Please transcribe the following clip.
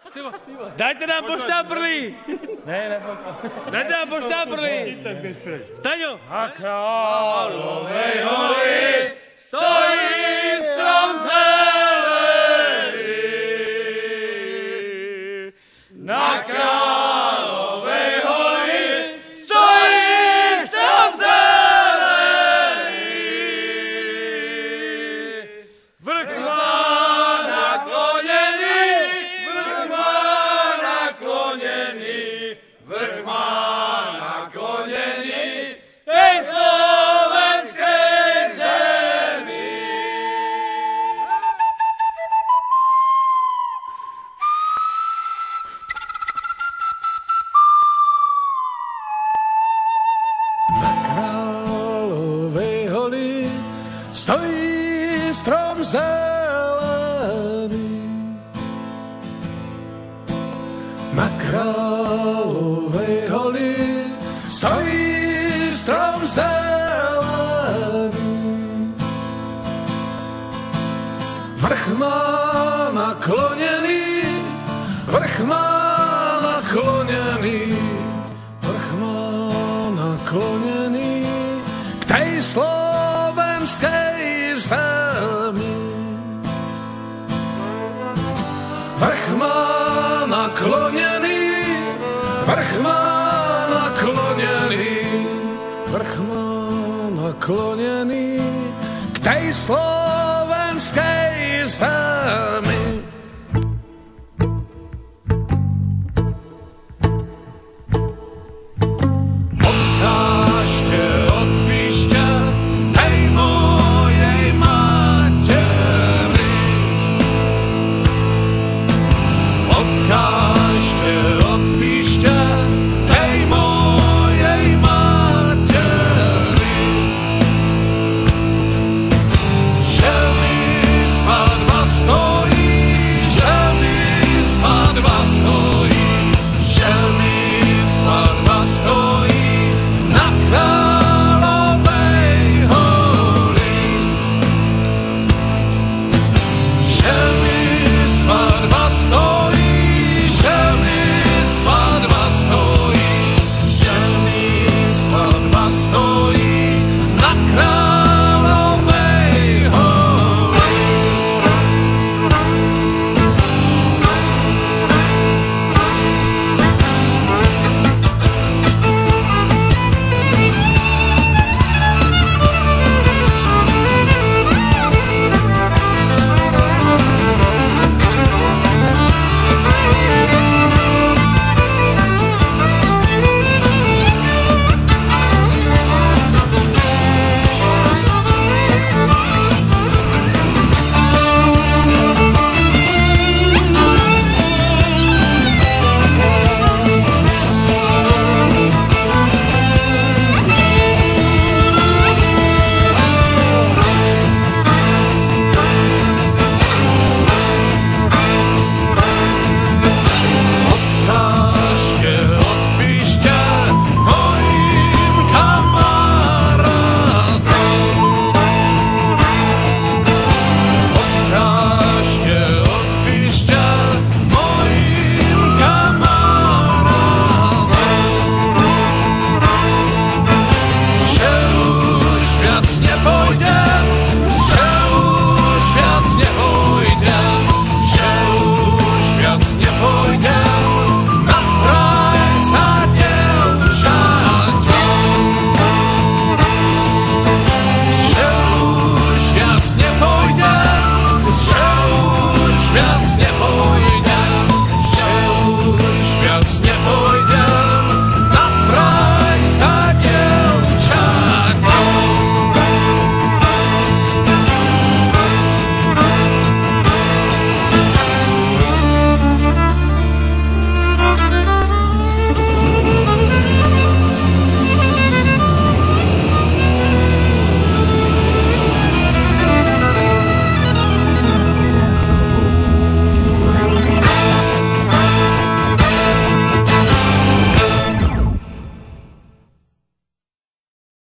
Dajte nám poštáprli! Dajte nám poštáprli! Staňo! Na Královej hori stojí strom zelený. Na Královej hori stojí strom zelený. Vrch má naklonený, vrch má naklonený, vrch má naklonený tej slovenskej zemi. Na Královej holi stojí strom zelený. Na Královej holi stojí strom zelený. Vrch má naklonený, vrch má naklonený, vrch má naklonený k tej slovenskej zemi. Vrch má naklonený, vrch má naklonený, vrch má naklonený k tej slovenskej zemi.